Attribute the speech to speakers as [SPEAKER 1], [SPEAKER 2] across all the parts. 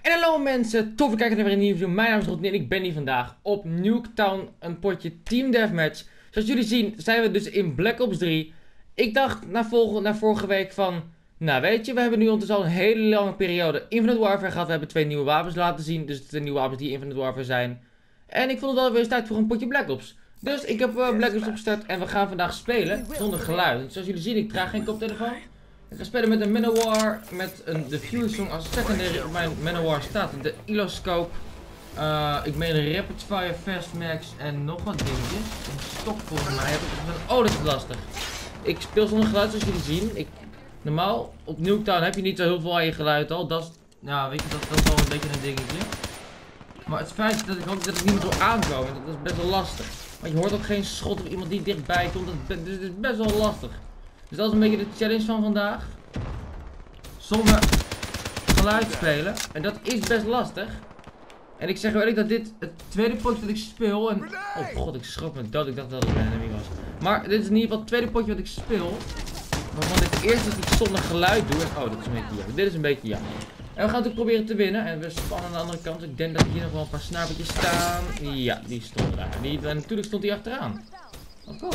[SPEAKER 1] En hallo mensen, tof te kijken naar weer een nieuwe video. Mijn naam is Rodney en ik ben hier vandaag op Nuketown, een potje Team Deathmatch. Zoals jullie zien zijn we dus in Black Ops 3. Ik dacht na vorige week van, nou weet je, we hebben nu ondertussen al een hele lange periode Infinite Warfare gehad. We hebben 2 nieuwe wapens laten zien, dus de nieuwe wapens die Infinite Warfare zijn. En ik vond het wel weer eens tijd voor een potje Black Ops. Dus ik heb Black Ops opgestart en we gaan vandaag spelen zonder geluid. Zoals jullie zien, ik draag geen koptelefoon. Ik ga spelen met een Manowar, met een Diffuse Song als secondary. Op mijn Manowar staat de Iloscope. Ik meen een Rapid Fire Fast Max en nog wat dingetjes. Een stok volgens mij heb ik. Oh, dat is lastig. Ik speel zonder geluid zoals jullie zien. Normaal, op Nuketown heb je niet zo heel veel aan je geluid al. Dat is, ja, weet je, dat is wel een beetje een dingetje. Maar het feit dat ik hoop dat ik niet meer wil aankomen, dat is best wel lastig. Want je hoort ook geen schot of iemand die dichtbij komt. Dat is best wel lastig. Dus dat is een beetje de challenge van vandaag. Zonder geluid spelen. En dat is best lastig. En ik zeg eerlijk dat dit het tweede potje dat ik speel. En oh god, ik schrok me dood. Ik dacht dat het een enemy was. Maar dit is in ieder geval het tweede potje wat ik speel. Waarvan ik eerst dat ik zonder geluid doe. En oh, dat is een beetje jammer. Dit is een beetje jammer. En we gaan natuurlijk proberen te winnen. En we spannen aan de andere kant. Ik denk dat hier nog wel een paar snapertjes staan. Ja, die stond daar. En natuurlijk stond hij achteraan. Oh god.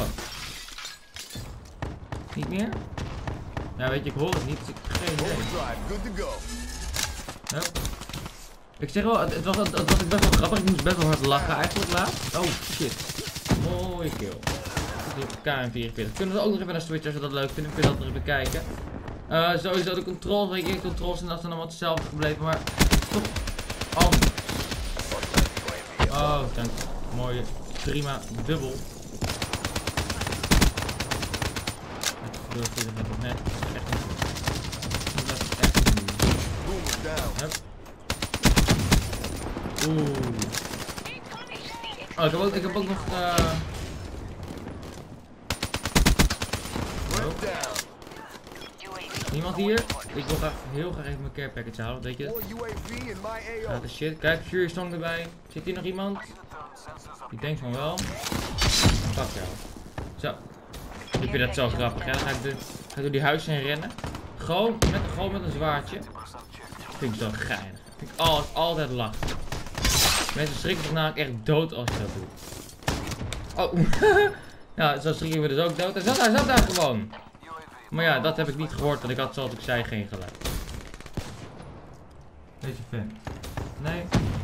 [SPEAKER 1] Niet meer? Ja, weet je, ik hoor het niet, dus ik heb geen idee. Yep. Ik zeg wel, het was best wel grappig. Ik moest best wel hard lachen eigenlijk laatst. Oh shit. Mooie kill. KM44. Kunnen we ook nog even naar switchen als we dat leuk vinden. We kunnen dat nog even kijken. Sowieso de controls, weet je, controls en dat zijn allemaal hetzelfde gebleven, maar toch anders. Oh, dank. Mooie, prima, dubbel. Net. Yep. Oeh. Oh, ik heb ook nog. Niemand hier? Ik wil graag, heel graag even mijn care package halen, weet je dat? Ah, de shit. Kijk, Fury Song erbij. Zit hier nog iemand? Ik denk van wel. Fuck jou. Zo. Ik vind dat zo grappig, hè? Dan ga ik door die huizen heen rennen. Gewoon met een zwaardje. Vind ik zo geinig. Vind ik altijd lachen. Mensen schrikken zich namelijk echt dood als je dat doet. Oh. Ja, zo schrikken we dus ook dood. Hij zat daar gewoon. Maar ja, dat heb ik niet gehoord, want ik had zoals ik zei geen geluid. Deze vent. Nee.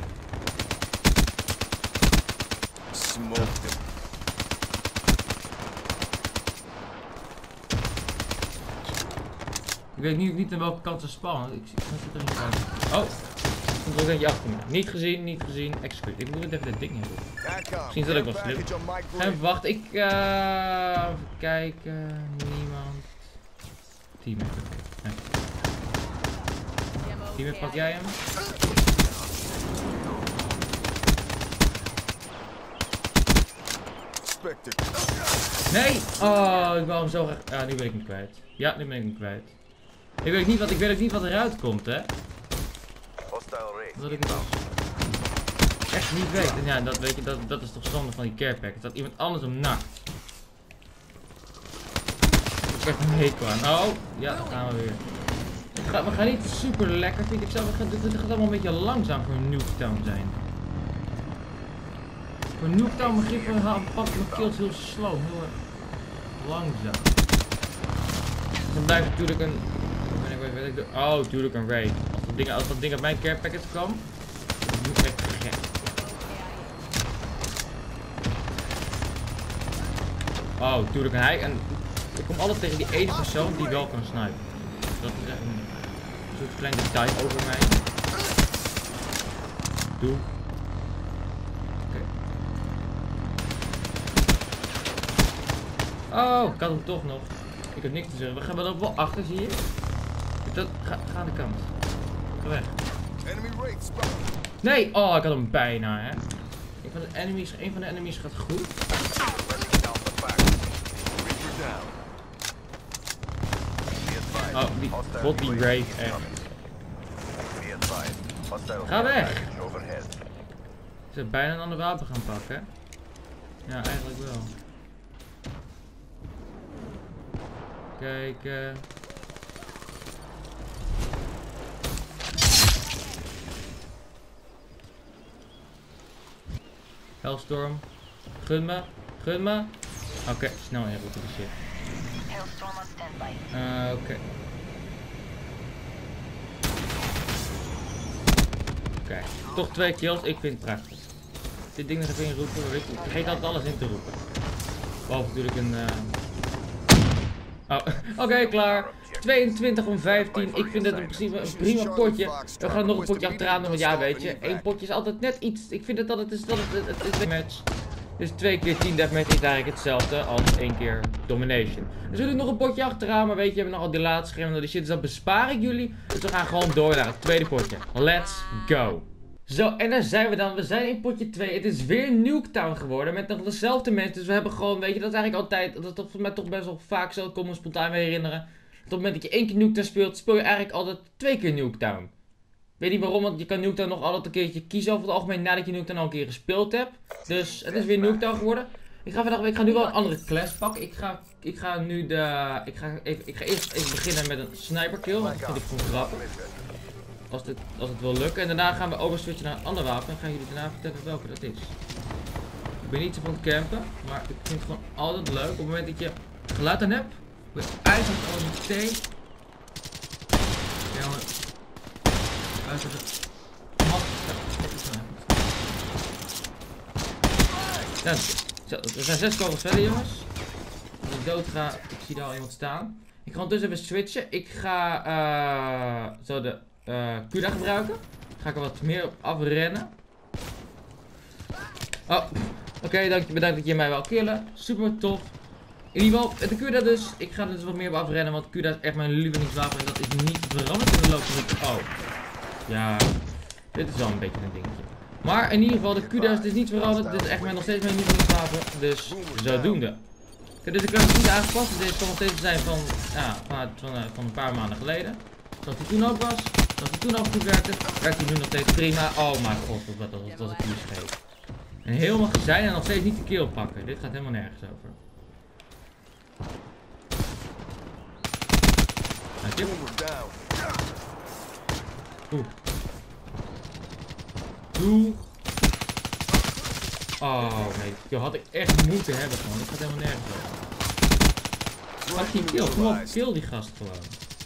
[SPEAKER 1] Ik weet niet aan welke kant ze spannen. Ik zit er niet bij. Oh! Er komt er ook eentje achter me. Niet gezien. Excuus. Ik moet even dit ding hebben. Misschien is dat ook wel slim. Even wachten. Even kijken. Niemand. Teammate. Nee. Teammate, pak jij hem? Nee! Oh, ik wou hem zo graag. Ja, nu ben ik hem kwijt. Ja, nu ben ik hem kwijt. Ik weet ook niet wat eruit komt, hè? Dat ik het echt niet weet. En ja, dat weet je, dat is toch zonde van die care pack. Dat iemand anders hem nakt. Ik heb een hekel aan. Oh, ja, dan gaan we weer. We gaan niet super lekker, vind ik zelf. Dit gaat allemaal een beetje langzaam voor een Nuketown zijn. Voor een Nuketown begrip pakken mijn kills heel slow, heel erg langzaam. Dan blijft natuurlijk een. Oh, natuurlijk een raid. Als dat ding uit mijn care package kwam, dat is echt gek. Oh, natuurlijk een hij. En ik kom altijd tegen die ene persoon die wel kan snipen. Dat is echt een soort klein detail over mij. Doe. Oké. Oh, ik had hem toch nog. Ik heb niks te zeggen. We gaan er wel achter, zie je? Ga aan de kant. Ga weg. Nee! Oh, ik had hem bijna, hè. Een van de enemies gaat goed. Oh, die bot die brave echt. Ga weg! Is er bijna een ander wapen gaan pakken? Ja, eigenlijk wel. Kijken. Hellstorm. Gun me. Gun me. Oké, snel inroepen die shit.
[SPEAKER 2] Hellstorm on standby.
[SPEAKER 1] Oké. Kijk, toch 2 kills. Ik vind het prachtig. Dit ding nog even inroepen. Ik vergeet altijd alles in te roepen. Behalve natuurlijk een... Oh, oké, klaar. 22 om 15. Ik vind het in principe een prima potje. We gaan nog een potje achteraan doen, want ja, weet je, 1 potje is altijd net iets. Ik vind het altijd het is een match. Dus 2 keer Team Deathmatch is eigenlijk hetzelfde als 1 keer Domination. Dus we doen nog een potje achteraan, maar weet je, we hebben nog al die laatste schermen. Die shit, dus dat bespaar ik jullie. Dus we gaan gewoon door naar het tweede potje. Let's go. Zo, en daar zijn we dan. We zijn in potje 2. Het is weer Nuketown geworden. Met nog dezelfde mensen. Dus we hebben gewoon, weet je, dat is eigenlijk altijd. Dat is volgens mij toch best wel vaak zo. Ik kon me spontaan weer herinneren. Op het moment dat je 1 keer Nuketown speelt, speel je eigenlijk altijd 2 keer Nuketown. Weet niet waarom, want je kan Nuketown nog altijd een keertje kiezen over het algemeen nadat je Nuketown al een keer gespeeld hebt. Dus het is weer Nuketown geworden. Ik ga nu wel een andere class pakken. Ik ga nu de. Ik ga eerst even beginnen met een sniper kill. Want dat vind ik gewoon grappig. Als het wil lukken. En daarna gaan we overswitchen naar een ander wapen. En gaan jullie daarna vertellen welke dat is. Ik ben niet zo van het campen. Maar ik vind het gewoon altijd leuk. Op het moment dat je geluid aan hebt. Wil je eigenlijk gewoon meteen. Ja, jongen. Uit het. Ja, zo, er zijn 6 kogels verder, jongens. Als ik dood ga, ik zie daar al iemand staan. Ik ga ondertussen even switchen. Ik ga zo de Kuda gebruiken. Ga ik er wat meer op afrennen. Oh, oké, bedankt dat je mij wel killen. Super tof. In ieder geval, de Kuda dus. Ik ga er dus wat meer op afrennen, want Kuda is echt mijn lievelingswapen. En dat is niet veranderd in de loop van de... Oh. Ja, dit is wel een beetje een dingetje. Maar in ieder geval, de Kuda is dus niet veranderd. Dit is echt nog steeds mijn lievelingswapen. Dus zodoende. Dus ik heb het niet aangepast. Deze kan nog steeds zijn van, ja, van een paar maanden geleden. Zoals hij toen ook was. Zoals hij toen ook goed werkte. Werkt hij nu nog steeds prima. Oh mijn god, dat was een goede scheep. En helemaal gezijn en nog steeds niet de kill pakken. Dit gaat helemaal nergens over. Oeh. Doe. Oh nee, die had ik echt moeten hebben gewoon. Dat gaat helemaal nergens over. Pak die kill, kom op, kill die gast gewoon.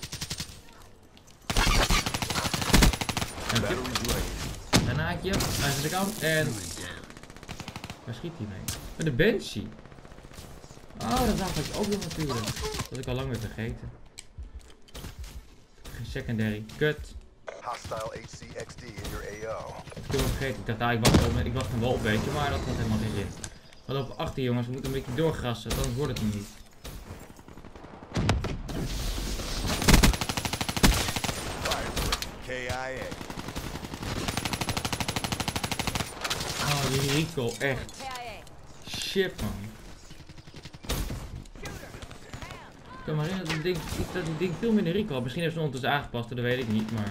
[SPEAKER 1] Een haakje, aan de kant en... Waar schiet hij mee? Met de Banshee. Oh, dat dacht ik ook nog natuurlijk. Dat had ik al lang weer vergeten. Geen secondary, kut. Ik heb hem vergeten, ik dacht, ik wacht hem wel op, weet je, maar dat had helemaal geen zin. We lopen achter, jongens, we moeten een beetje doorgrassen, anders wordt het hem niet. Oh, die Rico, echt. Shit, man. Ik kan me herinneren dat die ding veel minder Rico had. Misschien heeft ze ondertussen aangepast, dat weet ik niet, maar...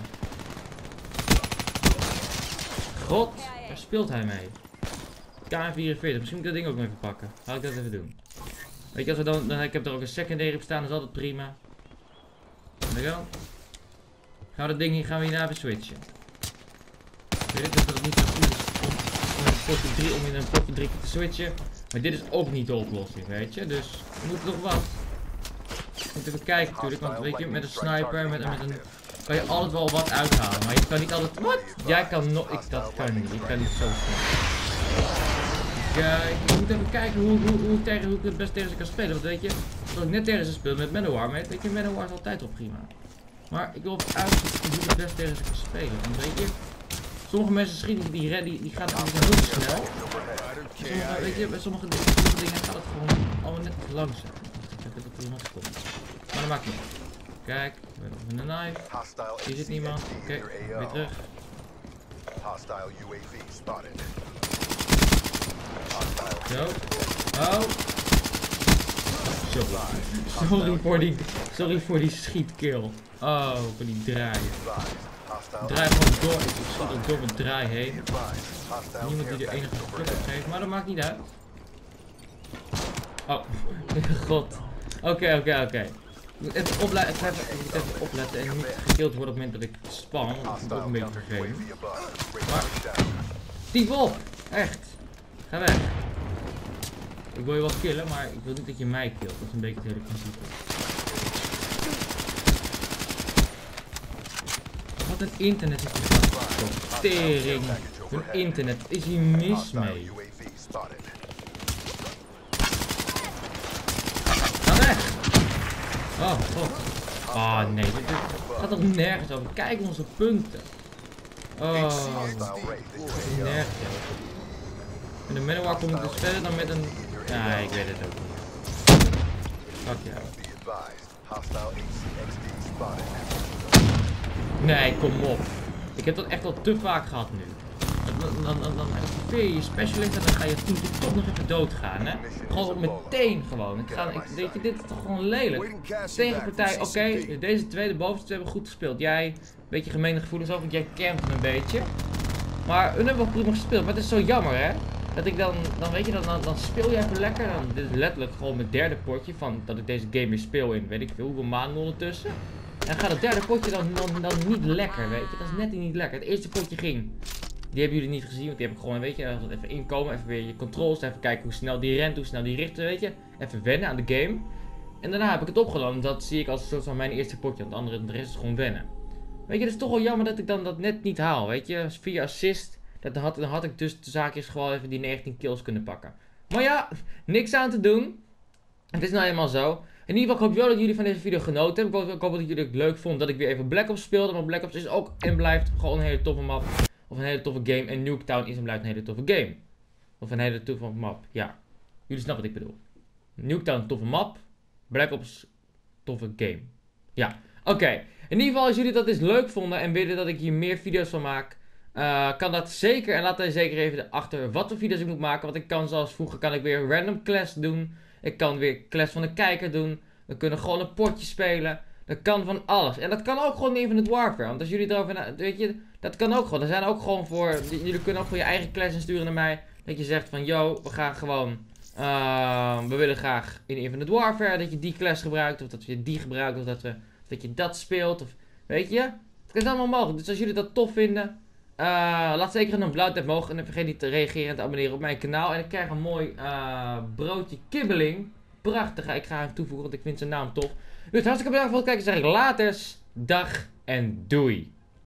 [SPEAKER 1] God, waar speelt hij mee? KN44, misschien moet ik dat ding ook nog even pakken. Laat ik dat even doen. Weet je, als we dan ik heb er ook een secondary op staan, dat is altijd prima. There we go. Gaan we hierna even switchen. Ik weet dat het niet zo goed is om in een potje 3 te switchen. Maar dit is ook niet de oplossing, weet je. Dus we moeten nog wat. Je moet even kijken natuurlijk, want weet je, met een sniper, met een kan je altijd wel wat uithalen, maar je kan niet altijd... Wat? Jij kan nog... Dat kan niet. Ik kan niet zo snel. Kijk, ik moet even kijken hoe ik het best tegen ze kan spelen. Want weet je, als ik net tegen ze speel met Manowar, weet je, Manowar is altijd al prima. Maar ik wil op uitzoeken hoe ik het best tegen ze kan spelen. Want weet je, sommige mensen schieten die gaan heel snel. Sommige, weet je, bij sommige dingen gaat het gewoon allemaal net iets langzaam. Ik heb dat er iemand komt. Maar dat maakt niet uit. Kijk, we hebben een knife. Hier zit niemand. Oké, weer terug. Zo. Oh. Sorry voor die schietkill. Oh, voor die draai. Draai gewoon door. Ik schiet ook door mijn draai heen. Niemand die er enige pluk op geeft, maar dat maakt niet uit. Oh, god. Oké. Ik moet even opletten en niet gekild worden op het moment dat ik spam. Dat is ook een beetje vervelend. Maar, die wolf! Echt! Ga weg. Ik wil je wel killen, maar ik wil niet dat je mij killt. Dat is een beetje het hele principe. Wat een internet is dit. Tering. Een internet. Is hier mis mee. Ga weg. Oh, god. Ah, nee. Dit gaat toch nergens over. Kijk onze punten. Oh. Nergens over. Met een Manowar kom ik dus verder dan met een... Ja, ik weet het ook niet. Fuck jou. Nee, kom op. Ik heb dat echt al te vaak gehad nu. Dan activeer je je specialist en dan ga je toch nog even doodgaan, hè. Gewoon meteen gewoon. Weet je, dit is toch gewoon lelijk. Tegenpartij, oké, deze twee, de bovenste twee hebben goed gespeeld. Jij, een beetje gemene gevoelens over, want jij campt een beetje. Maar hun hebben wel prima gespeeld, maar het is zo jammer, hè. Dat ik dan weet je, dan speel je even lekker. Dit is letterlijk gewoon mijn derde potje van dat ik deze game weer speel in, weet ik veel, hoeveel maanden ondertussen. En gaat het derde potje dan niet lekker, weet je. Dat is net niet lekker. Het eerste potje ging. Die hebben jullie niet gezien, want die heb ik gewoon, weet je, even inkomen, even weer je controls, even kijken hoe snel die rent, hoe snel die richt, weet je. Even wennen aan de game. En daarna heb ik het opgenomen. Dat zie ik als een soort van mijn eerste potje, want de rest is gewoon wennen. Weet je, het is toch wel jammer dat ik dan dat net niet haal, weet je. 4 assist, dan had ik dus de zaakjes gewoon even die 19 kills kunnen pakken. Maar ja, niks aan te doen. Het is nou eenmaal zo. In ieder geval, ik hoop wel dat jullie van deze video genoten hebben. Ik hoop dat jullie het leuk vonden dat ik weer even Black Ops speelde. Maar Black Ops is ook en blijft gewoon een hele toffe map. Of een hele toffe game. En Nuketown is en blijft een hele toffe game. Of een hele toffe map. Ja, jullie snappen wat ik bedoel. Nuketown, toffe map. Black Ops, toffe game. Ja, oké. In ieder geval, als jullie dat eens leuk vonden en willen dat ik hier meer video's van maak, kan dat zeker. En laat dan zeker even achter wat voor video's ik moet maken. Want ik kan zoals vroeger kan ik weer random clash doen. Ik kan weer clash van de kijker doen. We kunnen gewoon een potje spelen. Dat kan van alles. En dat kan ook gewoon in Infinite Warfare. Want als jullie erover weet je, dat kan ook gewoon. Er zijn ook gewoon voor, jullie kunnen ook voor je eigen clash insturen naar mij. Dat je zegt van, yo, we gaan gewoon, we willen graag in Infinite Warfare dat je die clash gebruikt. Of dat je die gebruikt. Of dat je dat speelt. Of, weet je. Het is allemaal mogelijk. Dus als jullie dat tof vinden, laat zeker een blauw duimpje omhoog. En vergeet niet te reageren en te abonneren op mijn kanaal. En ik krijg een mooi broodje kibbeling. Prachtig. Ik ga hem toevoegen, want ik vind zijn naam tof. Dus hartstikke bedankt voor het kijken. Zeg ik later. Dag en doei.